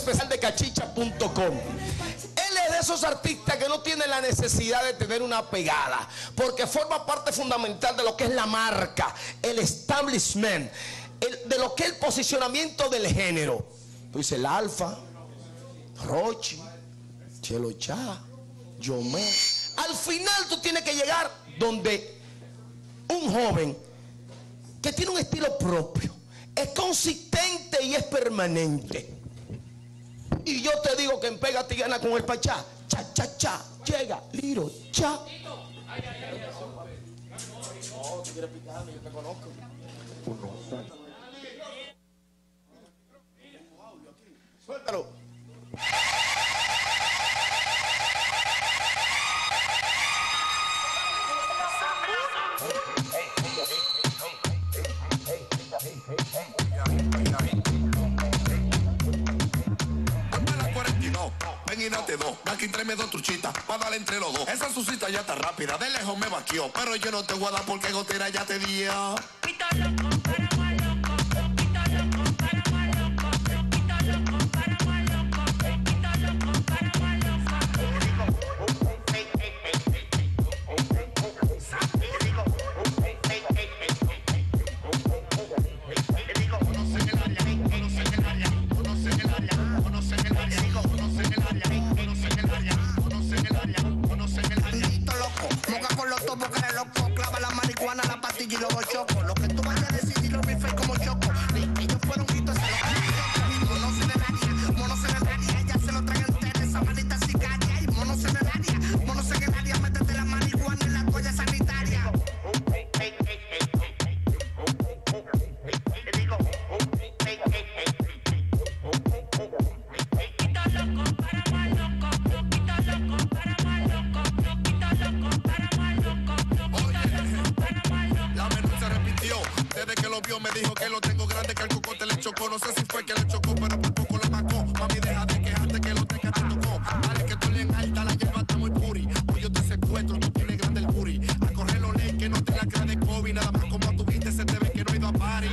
especial de cachicha.com. Él es de esos artistas que no tienen la necesidad de tener una pegada, porque forma parte fundamental de lo que es la marca, el establishment, de lo que es el posicionamiento del género. Tú dices el Alfa, Rochi, Chelo Chá, Yomé. Al final tú tienes que llegar donde un joven que tiene un estilo propio, es consistente y es permanente. Y yo te digo que en Pégate y Gana con el Pachá, cha, cha, cha, llega, Liro, cha. No, tú quieres picarme, yo te conozco. Suéltalo. Ven y date dos, aquí tráeme dos truchitas, pa' darle entre los dos. Esa susita ya está rápida, de lejos me vaqueó, pero yo no te voy a dar porque gotera ya te dio. La pastilla y los chocos. Lo que tú vayas a decidir, los rifles como choco. Ellos fueron gritos, se lo mono se en el área, ya se lo traen entera esa maldita sicaria. Y mono se en el área, métete la marihuana en la toalla sanitaria. Me dijo que lo tengo grande, que el cocote le chocó. No sé si fue que le chocó, pero por poco lo macó. Mami, deja de quejarte que lo tenga te tocó. Dale que estoy en alta, la hierba está muy puri. Hoy yo te secuestro, tú tienes grande el puri. A correr los leyes que no te la cara de COVID. Nada más como tú viste, se te ve que no he ido a party.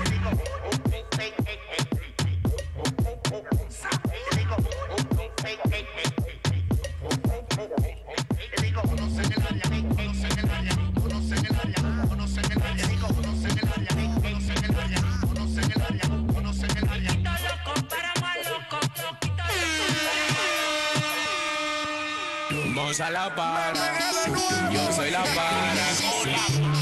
A la para, yo soy la para.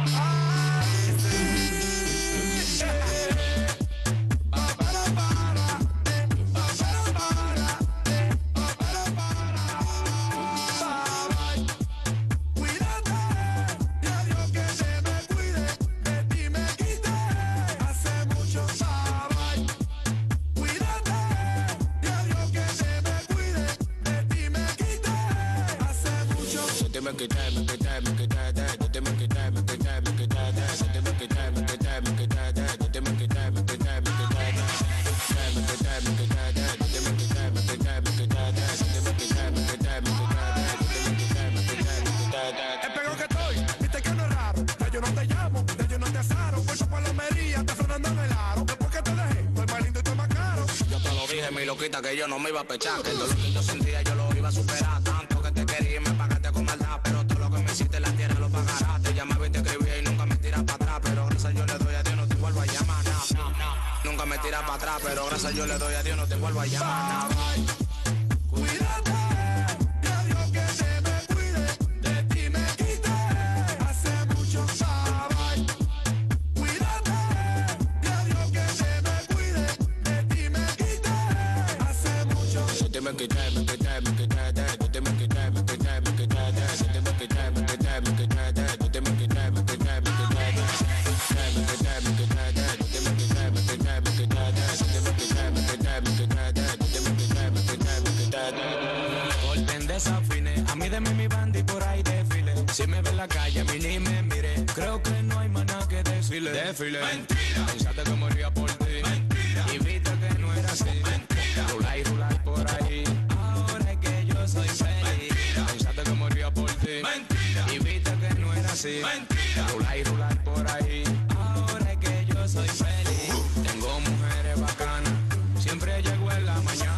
Que yo no me iba a pechar, que todo lo que yo sentía yo lo iba a superar. Tanto que te quería y me pagaste con maldad, pero todo lo que me hiciste la tierra lo pagará. Te llamaba y te escribía y nunca me tiras para atrás, pero gracias yo le doy a Dios no te vuelvo a llamar. Nunca me tiras para atrás, pero gracias yo le doy a Dios no te vuelvo a llamar. A mí deme mi banda y por ahí desfile. Si me ve en la calle, a mí ni me mire. Creo que no hay más nada que desfile. Mentira. Pensaste que moría por ti. Mentira. Y viste que no era así. Mentira. Rular por ahí. Ahora es que yo soy feliz. Mentira. Pensaste que moría por ti. Mentira. Y viste que no era así. Mentira. Rular por ahí. Ahora es que yo soy feliz. Tengo mujeres bacanas. Siempre llego en la mañana.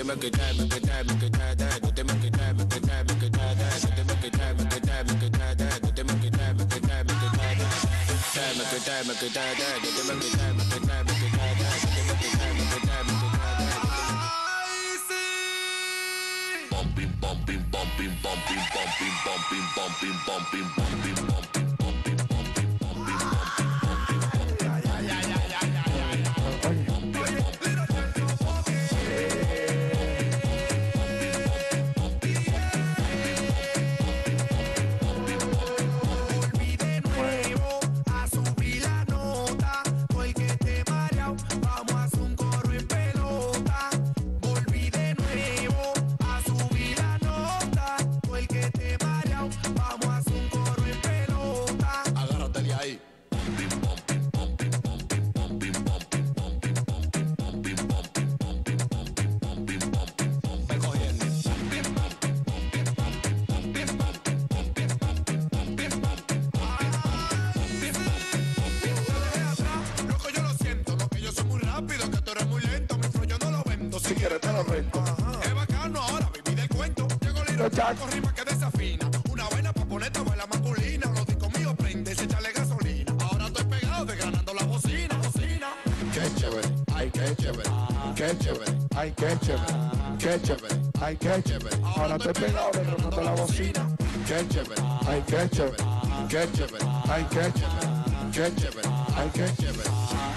Es bacano ahora, vivir del cuento. Llego lindo, rima que desafina. Una vaina pa' ponerte baila masculina. Los discos míos prende, se echarle gasolina. Ahora estoy pegado desgranando la bocina, bocina. Qué chévere, ay, qué chévere, qué chévere, ay, qué chévere, qué chévere, ay, qué chévere. Ahora estoy pegado desgranando la bocina. Qué chévere, ay, qué chévere, qué chévere, ay, qué chévere, qué chévere, ay, qué chévere.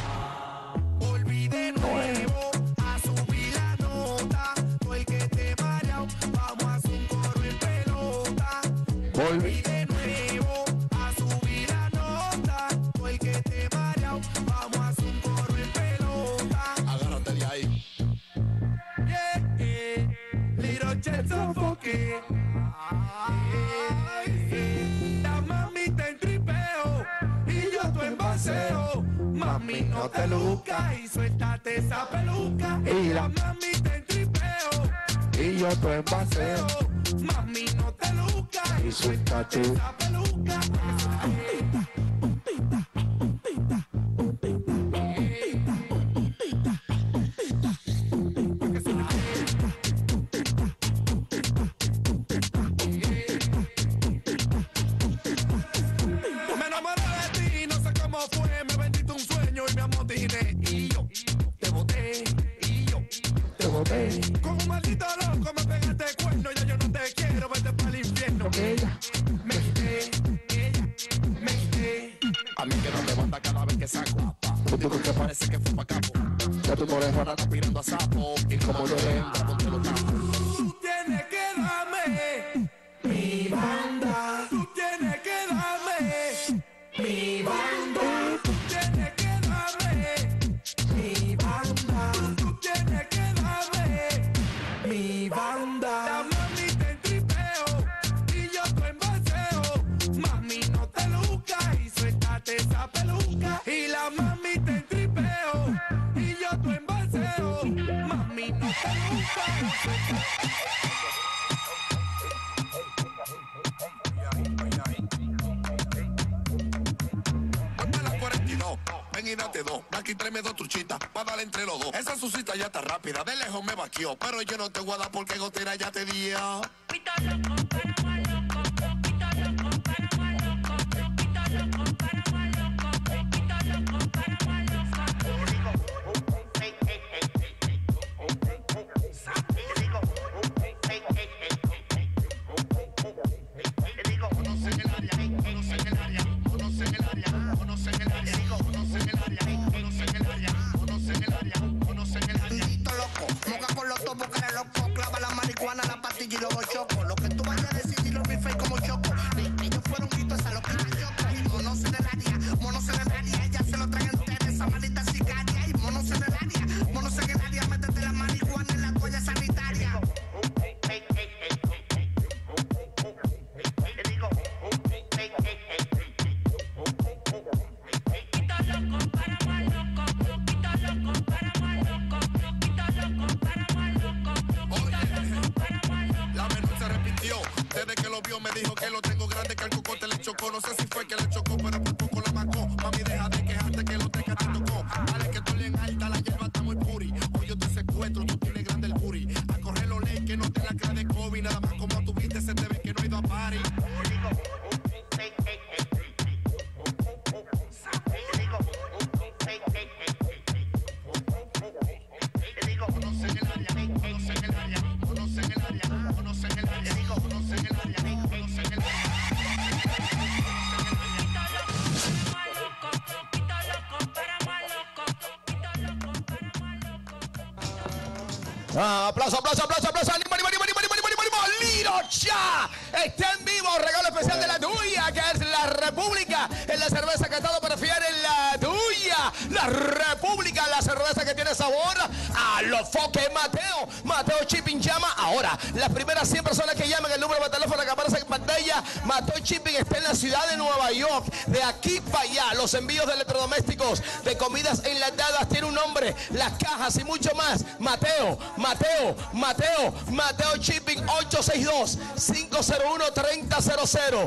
Volví de nuevo a subir la nota. Tú el que te mareado, vamos a hacer un coro en pelota. Volví de nuevo a subir la nota. Tú el que te mareado, vamos a hacer un coro en pelota. Agárrate de ahí. Yeah, yeah. Little chance of okay. La mami te en tripeo y yo tu en paseo. Mami, no te lucas y suéltate esa peluca. Y la mami te en tripeo Y yo estoy en paseo. Mami, no te lucas y suéltate esa peluca. Me enamoré de ti, no sé cómo fue. Me vendiste un sueño y me amotiné. Y yo te boté, y yo Te boté con un maldito loco me pegaste cuerno. Ya yo no te quiero, vete para el infierno. con ella. Me quité, ella, me quité. A mí que no me basta cada vez que saco. Tú que Parece parece que fue pa' capo. que tu oreja Ahora aspirando a sapo. Y como yo le entra, ponte los tapos. Tú tienes que darme mi banda. Tú tienes que darme mi banda. Tú tienes que darme mi banda. Tú tienes que darme mi banda. La mami te en tripeo y yo estoy en paseo. Mami, no te lucas y suéltate esa peluca. Y la mami te en tripeo y yo estoy en paseo. Mami, no te lucas y suéltate. Ponme las 42, ven y date dos. Aquí tráeme dos truchitas, pa' darle entre los dos. Esa susita ya está rápida, de lejos me vaqueó. Pero yo no te voy a dar porque gotera ya te dio. Pito loco, para más loco, pito loco, para más loco, pito loco, para más loco, pito loco, para más loco. Conocen el área, conocen el área, conocen el área, conocen el área, conocen el área, conocen el área, conocen el área, conocen el área. Tito loco, moca con los topos, cara loco, clava la marihuana, la pastilla y los chocos. Lo que tú vayas a decidir, los bifes como choco. Ellos fueron gritos, esa loquita choco. Y monos en el área, monos en el área, ella se lo trae entera, esa maldita sicaria. Y monos en el área, monos en el área, métete la marihuana en la toalla sanitaria. Pito loco, para más loco, pito loco, para más loco, pito loco, para más loco, pito loco, para más loco. La menor se arrepintió, desde que lo vio me dijo que lo tengo grande, que el cocote le chocó. No sé si fue que le chocó, pero por poco la marcó. Mami, deja de quejarte que lo teca te tocó. Dale que tú le en alta, la hierba está muy puri. Hoy yo te secuestro, tú tienes grande el puri. Aplauso, aplauso, aplauso, aplauso. ¡Ánimo, ánimo, ánimo, ánimo, ánimo, ánimo, ánimo! ¡Lirocha! Está en vivo, regalo especial de la tuya, que es la República. Es la cerveza que todo prefiere, la tuya. La República, la cerveza que tiene sabor a los foques. Mateo Shipping llama. Ahora, las primeras 100 personas que llamen, el número de teléfono que aparece en pantalla. Mateo Shipping está en la ciudad de Nueva York. De aquí para allá, los envíos de electrodomésticos, de comidas enlatadas, tiene un nombre, las cajas y mucho más. Mateo Shipping, 862-501-3000.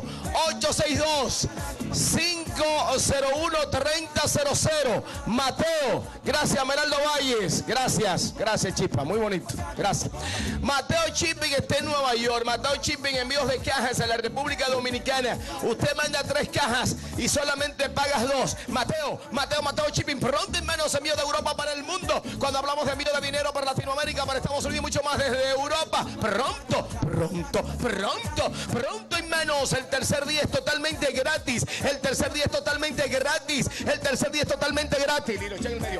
862-501-3000. Mateo, gracias Meraldo Valles. Gracias Chispa, muy bonito. Gracias. Mateo Shipping está en Nueva York. Mateo Shipping, envíos de cajas en la República Dominicana. Usted manda 3 cajas y solamente pagas 2. Mateo Shipping, pronto en menos envío de Europa para el mundo. Cuando hablamos de envío de dinero para Latinoamérica, para Estados Unidos y mucho más desde Europa, pronto en menos. El tercer día es totalmente gratis. El tercer día es totalmente gratis. Liro, echa en el medio.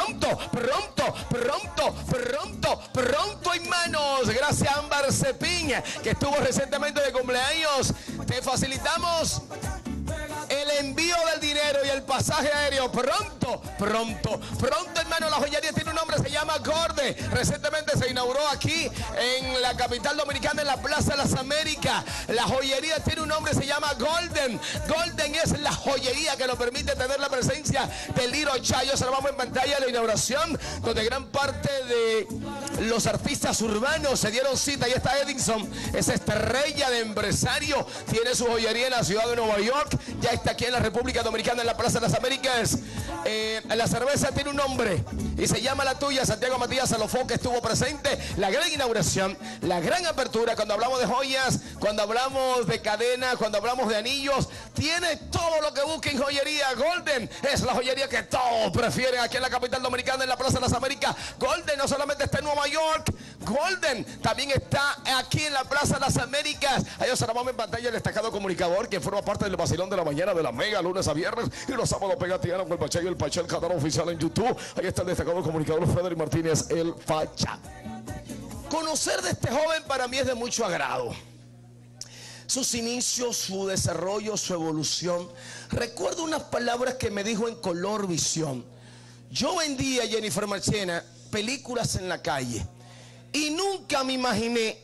Pronto en manos. Gracias a Ámbar Cepín, que estuvo recientemente de cumpleaños. Te facilitamos el envío del dinero y el pasaje aéreo pronto, hermano. La joyería tiene un nombre, se llama Gorde. Recientemente se inauguró aquí en la capital dominicana, en la Plaza de las Américas. La joyería tiene un nombre, se llama Golden. Golden es la joyería que nos permite tener la presencia de Lirocha. Yo observamos en pantalla la inauguración, donde gran parte de los artistas urbanos se dieron cita. Ahí está Edinson, esa estrella de empresario, tiene su joyería en la ciudad de Nueva York. Ya está aquí en la República Dominicana, en la Plaza de las Américas. La cerveza tiene un nombre y se llama la tuya. Santiago Matías Salofón, que estuvo presente. La gran inauguración, la gran apertura. Cuando hablamos de joyas, cuando hablamos de cadenas, cuando hablamos de anillos, tiene todo lo que busca en joyería. Golden es la joyería que todos prefieren aquí en la capital dominicana, en la Plaza de las Américas. Golden no solamente está en Nueva York, Golden también está aquí en la Plaza de las Américas. Ahí observamos en pantalla el destacado comunicador que forma parte del vacilón de la mañana de la Mega, lunes a viernes, y los sábados Pegatiana con el Pacha y el Pacha, el canal oficial en YouTube. Ahí está el destacado comunicador Frederick Martínez, el Pacha. Conocer de este joven para mí es de mucho agrado. Sus inicios, su desarrollo, su evolución. Recuerdo unas palabras que me dijo en Color Visión. Yo vendía, Jennifer Marchena, películas en la calle y nunca me imaginé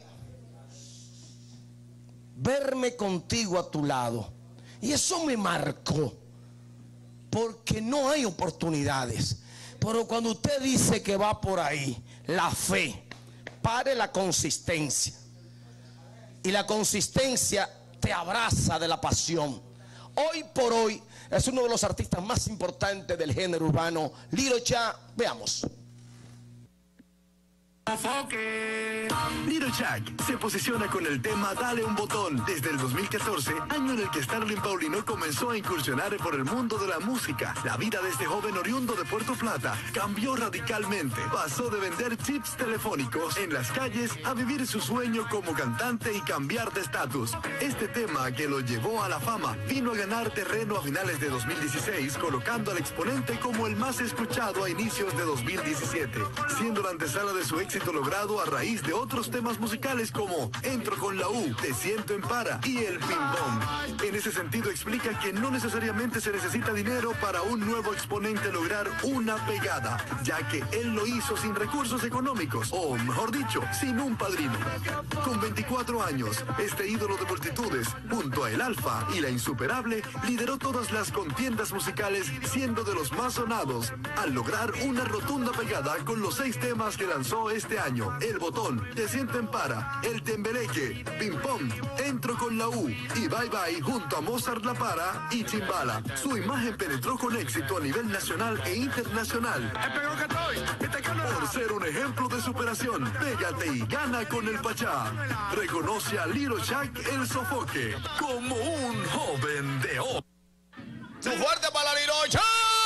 verme contigo a tu lado. Y eso me marcó, porque no hay oportunidades. Pero cuando usted dice que va por ahí, la fe, pare la consistencia. Y la consistencia te abraza de la pasión. Hoy por hoy es uno de los artistas más importantes del género urbano, Lirocha. Veamos. Lirocha se posiciona con el tema Dale un botón desde el 2014, año en el que Starling Paulino comenzó a incursionar por el mundo de la música. La vida de este joven oriundo de Puerto Plata cambió radicalmente. Pasó de vender chips telefónicos en las calles a vivir su sueño como cantante y cambiar de estatus. Este tema, que lo llevó a la fama, vino a ganar terreno a finales de 2016, colocando al exponente como el más escuchado a inicios de 2017, siendo la antesala de su éxito logrado a raíz de otros temas musicales como Entro con la U, Te siento en para y El Ping Pong. En ese sentido explica que no necesariamente se necesita dinero para un nuevo exponente lograr una pegada, ya que él lo hizo sin recursos económicos, o mejor dicho, sin un padrino. Con 24 años, este ídolo de multitudes, junto a El Alfa y La Insuperable, lideró todas las contiendas musicales, siendo de los más sonados, al lograr una rotunda pegada con los 6 temas que lanzó este año: El Botón, Te siento en para, El Tembeleque, Ping Pong, Entro con la U y Bye Bye, junto a Mozart La Para y Chimbala. Su imagen penetró con éxito a nivel nacional e internacional. Por ser un ejemplo de superación, pégate y gana con el Pachá. Reconoce a Lirocha el Sofoque como un joven de oro. Su fuerte para Lirocha.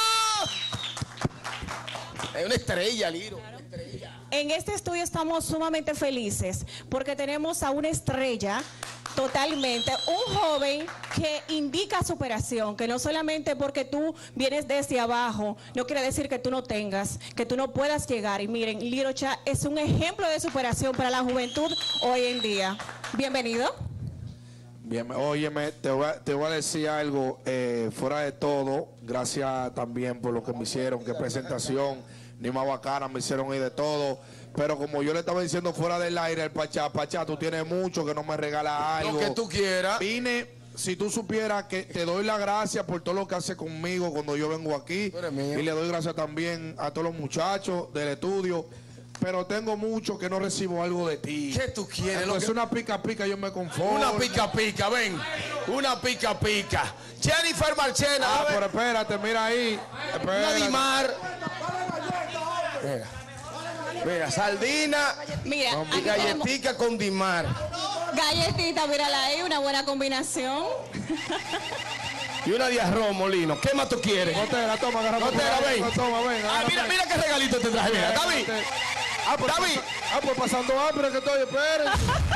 Es una estrella, Liro. En este estudio estamos sumamente felices porque tenemos a una estrella Totalmente. Un joven que indica superación, que no solamente porque tú vienes desde abajo, no quiere decir que tú no tengas, que tú no puedas llegar. Y miren, Lirocha es un ejemplo de superación para la juventud hoy en día. Bienvenido. Bien, óyeme, te voy a decir algo, fuera de todo, gracias también por lo que me hicieron, qué presentación, ni más bacana, me hicieron ir de todo. Pero como yo le estaba diciendo fuera del aire al Pachá, tú tienes mucho que no me regalas algo. Lo que tú quieras. Vine, si tú supieras que te doy la gracia por todo lo que hace conmigo cuando yo vengo aquí. Y le doy gracias también a todos los muchachos del estudio. Pero tengo mucho que no recibo algo de ti. ¿Qué tú quieres? Es una pica pica, yo me conformo. Una pica pica, ven. Una pica pica. Jennifer Marchena. Ah, pero espérate, mira ahí. Una Dimar. Mira, sardina Mira, y aquí galletica con Dimar. galletita, mírala ahí, una buena combinación. Y una de arroz, Molino. ¿Qué más tú quieres? Gotera, toma, agarra. Gotera, ven. Toma, ven. Mira qué regalito te traje. Mira, David. David. Pues pasando hambre que estoy, espérate.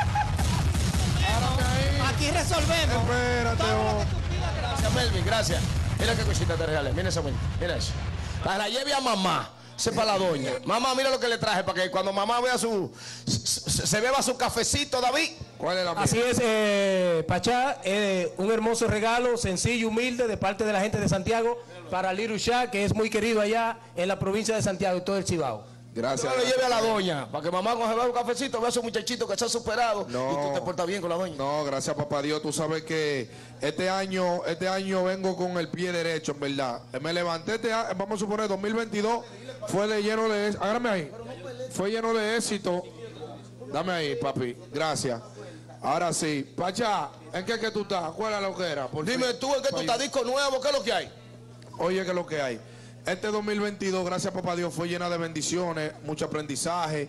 Aquí resolvemos. Espérate, Gracias, Melvin, gracias. Mira qué cosita te regalé. Mira eso, mira eso. Para la lleve a mamá. Ese es para la doña. Mamá, mira lo que le traje para que cuando mamá vea se beba su cafecito, David. ¿Cuál es la mía? Así es, Pachá, un hermoso regalo, sencillo, humilde, de parte de la gente de Santiago, para Lirocha, que es muy querido allá en la provincia de Santiago y todo el Cibao. Gracias. Yo le lleve a la doña, para que mamá cuando se beba un cafecito vea a su muchachito que se ha superado y tú te portas bien con la doña. No, gracias papá Dios. Tú sabes que este año vengo con el pie derecho, en verdad. Me levanté, vamos a suponer, 2022 fue de lleno de... Agárrame ahí. Fue lleno de éxito. Dame ahí, papi. Gracias. Ahora sí. Pachá, ¿en qué que tú estás? ¿Cuál es lo que era? Dime tú, ¿en qué tú estás? Disco nuevo, ¿qué es lo que hay? Oye, ¿qué es lo que hay? Este 2022, gracias papá Dios, fue llena de bendiciones, mucho aprendizaje,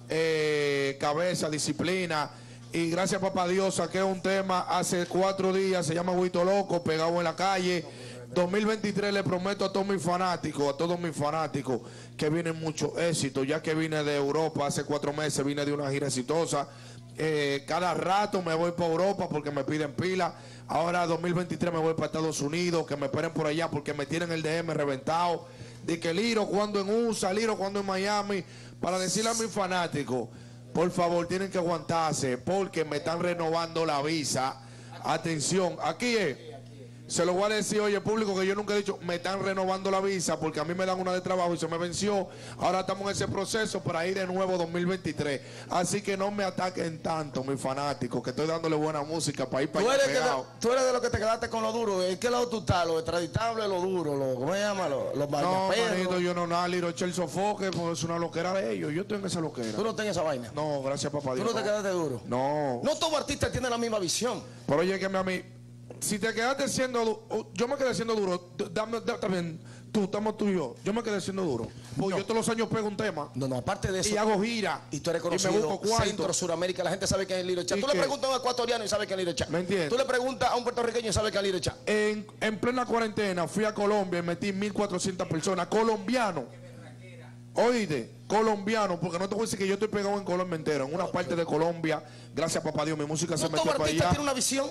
cabeza, disciplina. Y gracias papá Dios, saqué un tema hace 4 días, se llama Huito Loco, pegado en la calle. 2023 le prometo a todos mis fanáticos, que vienen mucho éxito, ya que vine de Europa hace 4 meses, vine de una gira exitosa. Cada rato me voy para Europa porque me piden pila. Ahora 2023 me voy para Estados Unidos, que me esperen por allá porque me tienen el DM reventado. De que Liro cuando en USA, Liro cuando en Miami, para decirle a mis fanáticos, por favor tienen que aguantarse porque me están renovando la visa. Atención, aquí es. Se lo voy a decir, oye, público, que yo nunca he dicho, me están renovando la visa porque a mí me dan una de trabajo y se me venció. Ahora estamos en ese proceso para ir de nuevo 2023. Así que no me ataquen tanto, mis fanáticos, que estoy dándole buena música para ir para allá pegado. Tú eres de los que te quedaste con lo duro. ¿En qué lado tú estás? ¿Lo extraditable, lo duro? ¿Cómo se llama? Los No, vainaperros. manito, yo no nada, Lirocha el sofoque, pues es una loquera de ellos. Yo tengo esa loquera. ¿Tú no tienes esa vaina? No, gracias papá ¿Tú Dios. no te quedaste duro? No. No todo artista tiene la misma visión. Pero oye, que a mí, si te quedaste siendo yo me quedé siendo duro, también estamos tú y yo me quedé siendo duro. Porque yo todos los años pego un tema. No, aparte de eso. Y hago gira. Y tú eres me conocido busco cuarto. Centro, Suramérica, la gente sabe que es Lirocha. Tú le qué? preguntas a un ecuatoriano y sabe que es Lirocha. ¿Me entiendes? Tú le preguntas a un puertorriqueño y sabe que es Lirocha. En plena cuarentena fui a Colombia y metí 1.400 personas. Colombianos. Oíste, colombiano, porque no te voy a decir que yo estoy pegado en Colombia entero, en una parte de Colombia. Gracias papá Dios, mi música se No metió todo para artista allá. tiene una visión.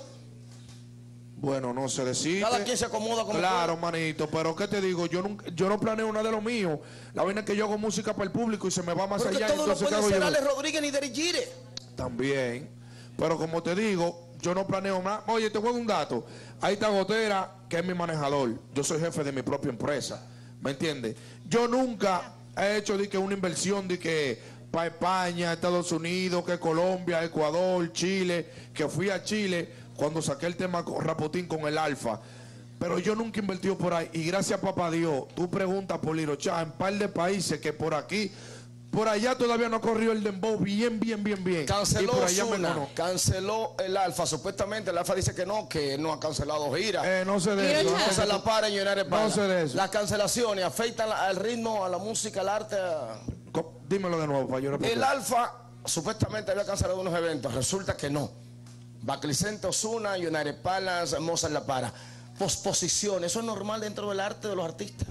Bueno, no se decide. Cada quien se acomoda como Claro, manito, pero ¿qué te digo? Yo no planeo nada de lo mío. La vaina es que yo hago música para el público y se me va más Porque allá. todo no entonces, ¿qué puede hago ser yo? Ale Rodríguez ni Derek Jeter. También. Pero como te digo, yo no planeo nada. Oye, te juego un dato. Ahí está Gotera, que es mi manejador. Yo soy jefe de mi propia empresa. ¿Me entiendes? Yo nunca he hecho de que una inversión de que para España, Estados Unidos, que Colombia, Ecuador, Chile, que fui a Chile cuando saqué el tema con Rapotín con el Alfa. Pero yo nunca he invertido por ahí. Y gracias papá Dios, tú preguntas por Lirocha en un par de países que por aquí, por allá todavía no ha corrido el dembow bien. Canceló y por allá me Ozuna, conozco. canceló el Alfa. Supuestamente el Alfa dice que no ha cancelado giras. No sé de eso. No se la para en United Pana. No sé de eso. Las cancelaciones afectan al ritmo, a la música, al arte. Dímelo de nuevo para yo repetir. El Alfa supuestamente había cancelado unos eventos. Resulta que no. Baclicente, Ozuna, United Palace, Mozart La Para. Posposición, eso es normal dentro del arte de los artistas.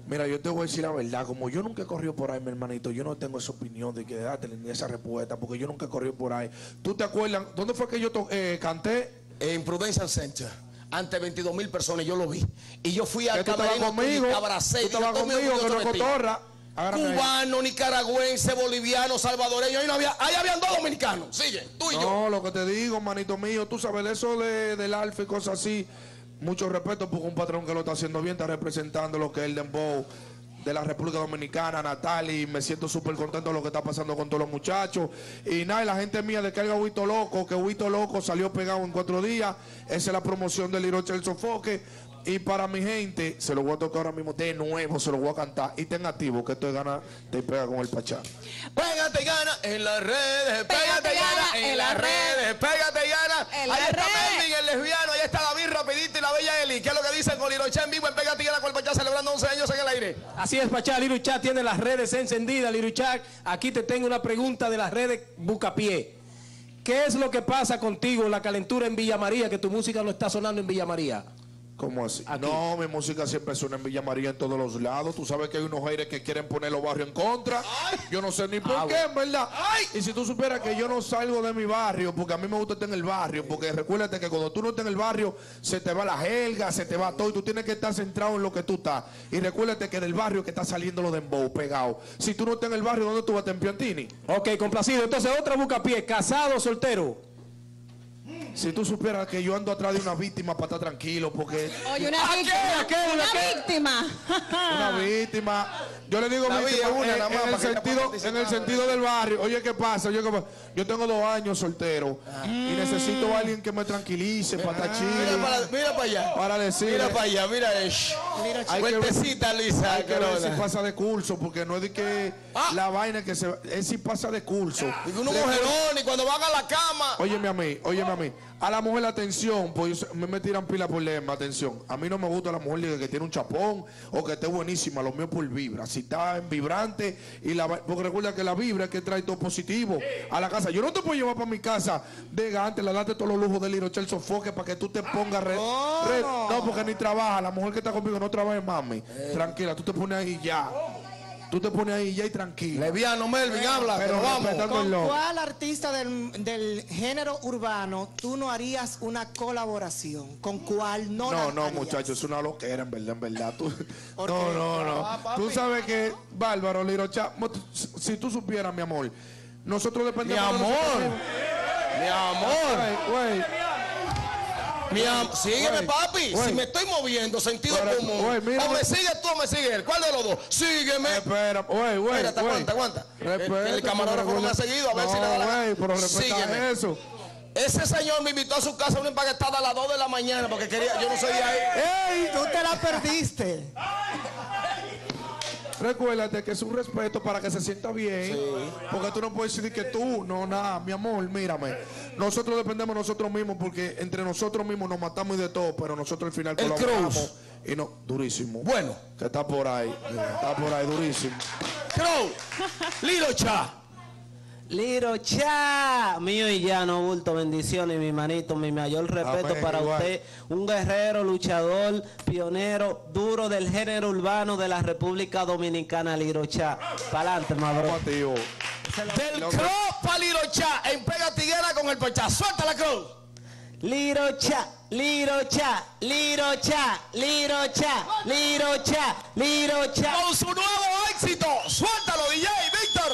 Mira, yo te voy a decir la verdad, como yo nunca he corrido por ahí, mi hermanito, yo no tengo esa opinión de que date ni esa respuesta, porque yo nunca he corrido por ahí. ¿Tú te acuerdas? ¿Dónde fue que yo canté? En Prudential Center, ante 22,000 personas, yo lo vi. Y yo fui al Que tú estabas camerino, conmigo, te abracé, tú estabas conmigo, que no cotorra. Cubano, nicaragüense, boliviano, salvadoreño, ahí habían 2 dominicanos. Sigue, tú y yo. No, lo que te digo, manito mío, tú sabes, eso del alfa y cosas así, mucho respeto porque un patrón que lo está haciendo bien está representando lo que es el dembow de la República Dominicana, Natali. Me siento súper contento de lo que está pasando con todos los muchachos. Y nada, y la gente mía de que haya Huito Loco, que Huito Loco salió pegado en 4 días. Esa es la promoción del Lirocha El Sofoque. Y para mi gente, se lo voy a tocar ahora mismo de nuevo, se lo voy a cantar. Y ten activo, que esto es gana, te pega con el Pachá. Pégate y gana en las redes, pégate y gana en las redes, pégate y gana. Ahí está Melvin, el lesbiano, ahí está David rapidito y la bella Eli. ¿Qué es lo que dicen con Lirocha en vivo en Pégate y gana con el Pachá celebrando 11 años en el aire? Así es, Pachá. Lirucha tiene las redes encendidas. Lirucha, aquí te tengo una pregunta de las redes Bucapié. ¿Qué es lo que pasa contigo, la calentura en Villa María, que tu música no está sonando en Villa María? ¿Cómo así? Aquí. No, mi música siempre suena en Villa María en todos los lados. Tú sabes que hay unos aires que quieren poner los barrios en contra. Yo no sé ni por qué, en verdad. Y si tú supieras que yo no salgo de mi barrio, porque a mí me gusta estar en el barrio, porque recuérdate que cuando tú no estás en el barrio, se te va la jerga, se te va todo, y tú tienes que estar centrado en lo que tú estás. Y recuérdate que del barrio que está saliendo lo de dembow pegado. Si tú no estás en el barrio, ¿dónde tú vas a estar en Piantini? Ok, complacido. Entonces, otra Bucapié. ¿Casado o soltero? Si tú supieras que yo ando atrás de una víctima para estar tranquilo, porque... Oye, una víctima. Una víctima. Yo le digo víctima en el sentido del barrio. Oye, ¿qué pasa? Yo tengo 2 años soltero y necesito a alguien que me tranquilice para estar chido. Mira para allá. Para decir. Mira para allá, mira eso. Cuentecita, Lisa. Hay que ver si pasa de curso, porque no es de que la vaina que se... Es si pasa de curso. Y unos mujerón y cuando van a la cama. Óyeme a mí. A la mujer la atención, pues me tiran pila por lema, atención. A mí no me gusta la mujer que tiene un chapón o que esté buenísima, lo mío por vibra. Si está en vibrante, porque recuerda que la vibra es que trae todo positivo a la casa. Yo no te puedo llevar para mi casa de gante, le date todos los lujos del Lirocha El Sofoque para que tú te pongas no, porque ni trabaja. La mujer que está conmigo no trabaja, mami. Tranquila, tú te pones ahí ya. Tú te pones ahí ya y tranquilo. Leviano, Melvin, habla, pero vamos. ¿Con cuál artista del género urbano tú no harías una colaboración? ¿Con cuál no la harías? No, muchachos, es una loquera, en verdad. No. Tú sabes que, Bárbaro, Lirocha, si tú supieras, mi amor, nosotros dependemos de Mi amor. Sígueme, papi. Si me estoy moviendo, sentido común. Me sigue tú o me sigue él. ¿Cuál de los dos? Sígueme. Espérate, aguanta. El camarógrafo no me ha seguido. A ver si le da la... pero respeta eso. Ese señor me invitó a su casa una empaquetada a las 2 de la mañana porque quería, yo no soy de ahí. ¡Ey! Tú te la perdiste. Recuérdate que es un respeto para que se sienta bien. Sí. Porque tú no puedes decir que tú, no, nada, mi amor, mírame. Nosotros dependemos de nosotros mismos porque entre nosotros mismos nos matamos y de todo, pero nosotros al final colaboramos. Y no, durísimo. Bueno. Que está por ahí, durísimo. Crow, Lirocha, mío y llano, bulto, bendiciones, mi manito, mi mayor respeto para usted, un guerrero, luchador, pionero, duro del género urbano de la República Dominicana, Lirocha. Pa'lante, madre. Del Crow para Lirocha, en Pega Tiguera con el Pachá. Suéltala, Crow. Lirocha. Con su nuevo éxito. Suéltalo, DJ Víctor.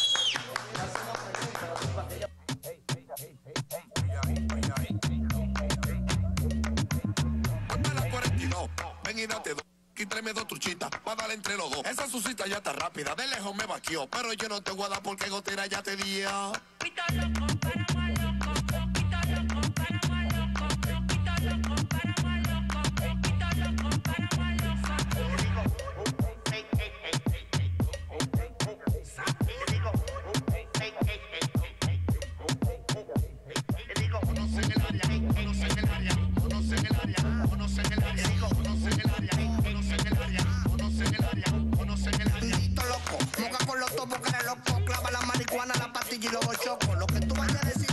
Ven y date 2 y tráeme 2 truchitas para darle entre los 2. Esa susita ya está rápida, de lejos me vaqueó, pero yo no te voy a dar porque gotera ya te di. Moca con los topos, que eres loco. Clava la marihuana, la pastilla y los chocos. Lo que tú vayas a decir.